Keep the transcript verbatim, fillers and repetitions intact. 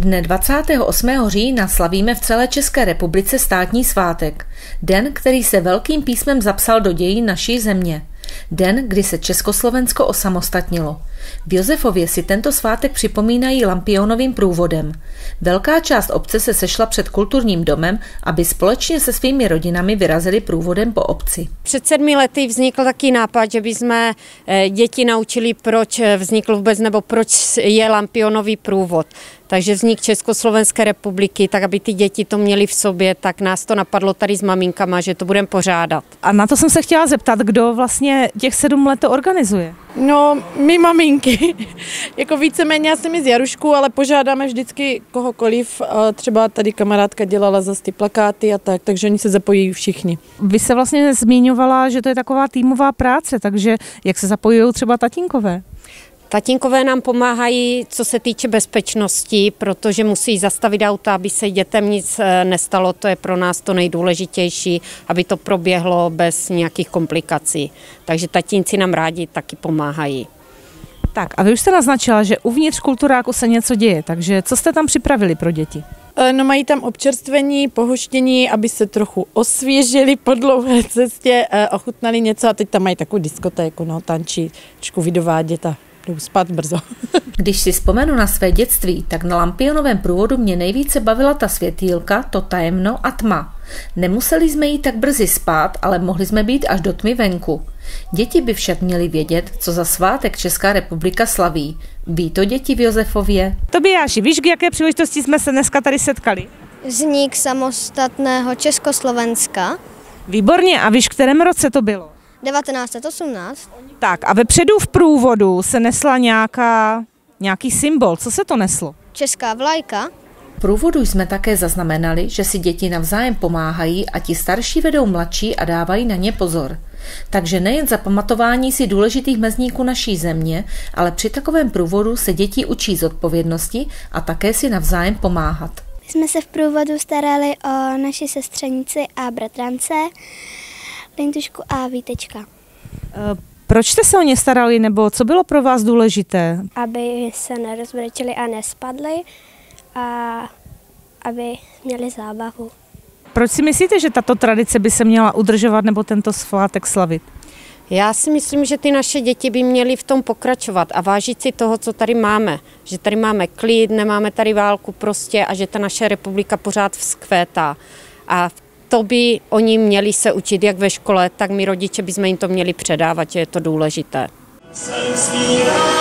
Dne dvacátého osmého října slavíme v celé České republice státní svátek. Den, který se velkým písmem zapsal do dějin naší země. Den, kdy se Československo osamostatnilo. V Josefově si tento svátek připomínají lampionovým průvodem. Velká část obce se sešla před kulturním domem, aby společně se svými rodinami vyrazili průvodem po obci. Před sedmi lety vznikl taký nápad, že bychom děti naučili, proč vznikl vůbec nebo proč je lampionový průvod. Takže vznik Československé republiky, tak aby ty děti to měly v sobě, tak nás to napadlo tady s maminkama, že to budeme pořádat. A na to jsem se chtěla zeptat, kdo vlastně těch sedm let to organizuje? No, my maminky. Jako víceméně asi my z Jarušku, ale požádáme vždycky kohokoliv. Třeba tady kamarádka dělala zase ty plakáty a tak, takže oni se zapojí všichni. Vy se vlastně zmiňovala, že to je taková týmová práce, takže jak se zapojují třeba tatínkové? Tatínkové nám pomáhají, co se týče bezpečnosti, protože musí zastavit auta, aby se dětem nic nestalo. To je pro nás to nejdůležitější, aby to proběhlo bez nějakých komplikací. Takže tatínci nám rádi taky pomáhají. Tak a vy už jste naznačila, že uvnitř kulturáku se něco děje, takže co jste tam připravili pro děti? No, mají tam občerstvení, pohoštění, aby se trochu osvěžili po dlouhé cestě, ochutnali něco a teď tam mají takovou diskotéku, no, tančí, trošku vydovádět a jdu spát brzo. Když si vzpomenu na své dětství, tak na lampionovém průvodu mě nejvíce bavila ta světýlka, to tajemno a tma. Nemuseli jsme jít tak brzy spát, ale mohli jsme být až do tmy venku. Děti by však měly vědět, co za svátek Česká republika slaví. Ví to děti v Josefově? Tobiáši, víš, k jaké příležitosti jsme se dneska tady setkali? Vznik samostatného Československa. Výborně, a víš, v kterém roce to bylo? devatenáct set osmnáct. Tak a vepředu v průvodu se nesla nějaká, nějaký symbol. Co se to neslo? Česká vlajka. V průvodu jsme také zaznamenali, že si děti navzájem pomáhají a ti starší vedou mladší a dávají na ně pozor. Takže nejen zapamatování si důležitých mezníků naší země, ale při takovém průvodu se děti učí zodpovědnosti a také si navzájem pomáhat. My jsme se v průvodu starali o naši sestřenici a bratrance, Lintušku a Vítečka. Proč jste se o ně starali, nebo co bylo pro vás důležité? Aby se nerozbrečeli a nespadli a aby měli zábavu. Proč si myslíte, že tato tradice by se měla udržovat nebo tento svátek slavit? Já si myslím, že ty naše děti by měly v tom pokračovat a vážit si toho, co tady máme. Že tady máme klid, nemáme tady válku prostě a že ta naše republika pořád vzkvétá. A to by oni měli se učit jak ve škole, tak my rodiče bychom jim to měli předávat, že je to důležité.